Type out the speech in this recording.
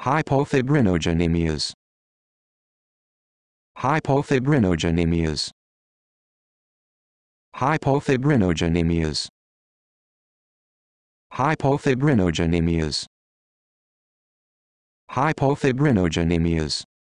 Hypofibrinogenemias. Hypofibrinogenemias. Hypofibrinogenemias. Hypofibrinogenemias. Hypofibrinogenemias.